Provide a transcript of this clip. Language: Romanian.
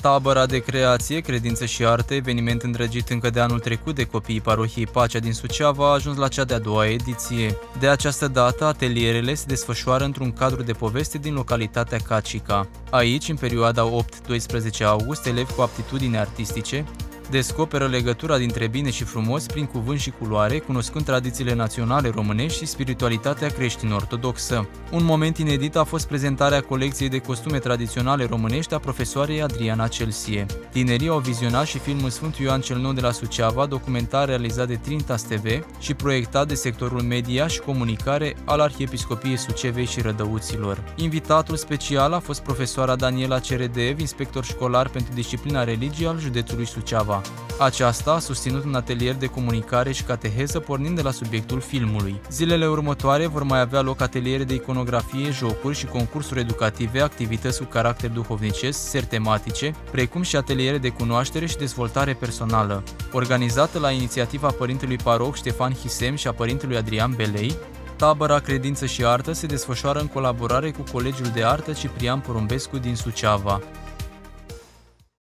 Tabăra de creație, credință și artă, eveniment îndrăgit încă de anul trecut de copiii parohiei Pacea din Suceava, a ajuns la cea de-a doua ediție. De această dată, atelierele se desfășoară într-un cadru de poveste din localitatea Cacica. Aici, în perioada 8-12 august, elevi cu aptitudini artistice descoperă legătura dintre bine și frumos prin cuvânt și culoare, cunoscând tradițiile naționale românești și spiritualitatea creștin-ortodoxă. Un moment inedit a fost prezentarea colecției de costume tradiționale românești a profesoarei Adriana Celsie. Tinerii au vizionat și filmul Sfântul Ioan cel Nou de la Suceava, documentar realizat de Trintas TV și proiectat de sectorul media și comunicare al Arhiepiscopiei Sucevei și Rădăuților. Invitatul special a fost profesoara Daniela Ceredeev, inspector școlar pentru disciplina religie al județului Suceava. Aceasta a susținut un atelier de comunicare și cateheză pornind de la subiectul filmului. Zilele următoare vor mai avea loc ateliere de iconografie, jocuri și concursuri educative, activități cu caracter duhovnicesc, seri tematice, precum și ateliere de cunoaștere și dezvoltare personală. Organizată la inițiativa părintelui paroh Ștefan Hisem și a părintelui Adrian Belei, tabăra Credință și Artă se desfășoară în colaborare cu Colegiul de Artă Ciprian Porumbescu din Suceava.